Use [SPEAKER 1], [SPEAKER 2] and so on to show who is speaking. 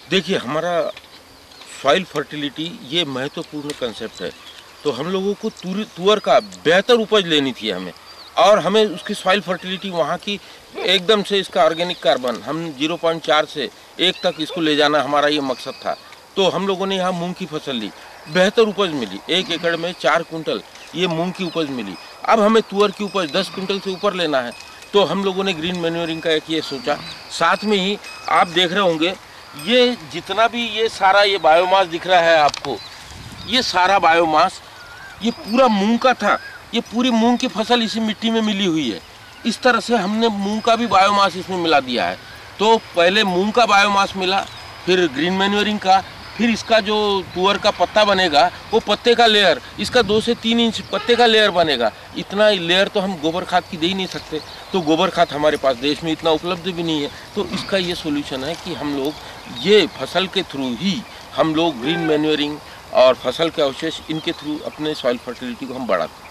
[SPEAKER 1] देखिए, हमारा soil fertility ये महत्वपूर्ण कंसेप्ट है। तो हम लोगों को तुअर का बेहतर उपज लेनी थी हमें, और हमें उसकी सॉइल फर्टिलिटी वहाँ की एकदम से इसका ऑर्गेनिक कार्बन हम 0.4 से 1 तक इसको ले जाना हमारा ये मकसद था। तो हम लोगों ने यहाँ मूंग की फसल ली, बेहतर उपज मिली। 1 एकड़ में 4 कुंटल ये मूंग की उपज मिली। अब हमें तुअर की उपज 10 कुंटल से ऊपर लेना है, तो हम लोगों ने ग्रीन मैन्योरिंग का एक ये सोचा। साथ में ही आप देख रहे होंगे, ये जितना भी ये सारा ये बायोमास दिख रहा है आपको, ये सारा बायोमास ये पूरा मूंग का था। ये पूरी मूंग की फसल इसी मिट्टी में मिली हुई है। इस तरह से हमने मूंग का भी बायोमास इसमें मिला दिया है। तो पहले मूंग का बायोमास मिला, फिर ग्रीन मैन्योरिंग का, फिर इसका जो तुअर का पत्ता बनेगा वो पत्ते का लेयर, इसका 2 से 3 इंच पत्ते का लेयर बनेगा। इतना लेयर तो हम गोबर खाद की दे ही नहीं सकते, तो गोबर खाद हमारे पास देश में इतना उपलब्ध भी नहीं है। तो इसका ये सोल्यूशन है कि हम लोग ये फसल के थ्रू ही हम लोग ग्रीन मैन्योरिंग और फसल के अवशेष इनके थ्रू अपने सॉइल फर्टिलिटी को हम बढ़ाते हैं।